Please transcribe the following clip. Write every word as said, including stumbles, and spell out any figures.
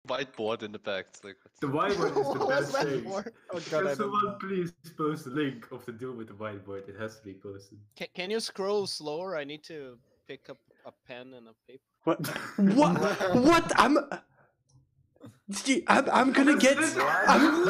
whiteboard in the back. It's like, The whiteboard is the What's best that thing. for? Oh god, Can I don't someone know. please post the link of the duel with the whiteboard? It has to be posted. Can, can you scroll slower? I need to pick up a pen and a paper. What? What? What? I'm. Gee, I'm, I'm gonna get. I'm...